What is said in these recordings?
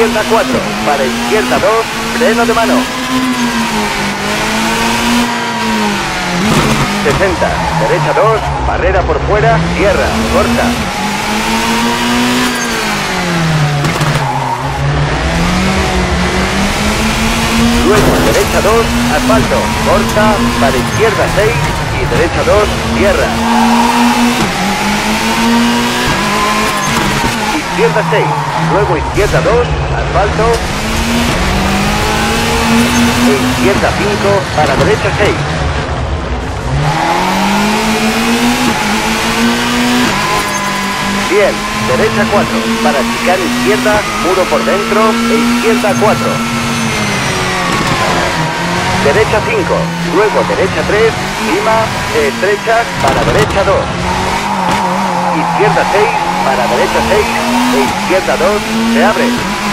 izquierda 4, para izquierda 2, freno de mano. 60, derecha 2, barrera por fuera, tierra, corta. Luego derecha 2, asfalto, corta, para izquierda 6 y derecha 2, tierra. Izquierda 6, luego izquierda 2, asfalto. E izquierda 5, para derecha 6. Bien, derecha 4, para chicar izquierda, muro por dentro, e izquierda 4. Derecha 5, luego derecha 3, lima, estrecha, para derecha 2. Izquierda 6, para derecha 6, e izquierda 2, se abre.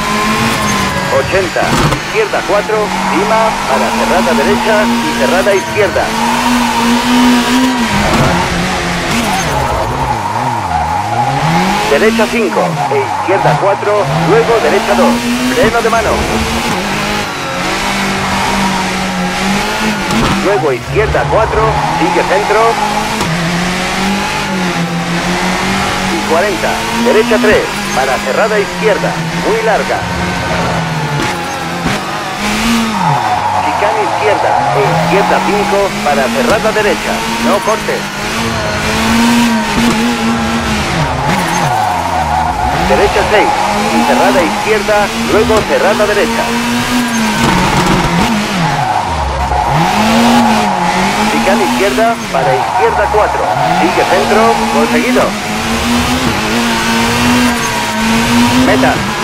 80, izquierda 4, lima, para cerrada derecha y cerrada izquierda. Derecha 5, e izquierda 4, luego derecha 2, freno de mano. Luego izquierda 4, sigue centro. Y 40, derecha 3, para cerrada izquierda, muy larga. Chicane izquierda, e izquierda 5, para cerrada derecha, no cortes. Derecha 6, y cerrada izquierda, luego cerrada derecha. Chicane izquierda, para izquierda 4, sigue centro, conseguido. Meta.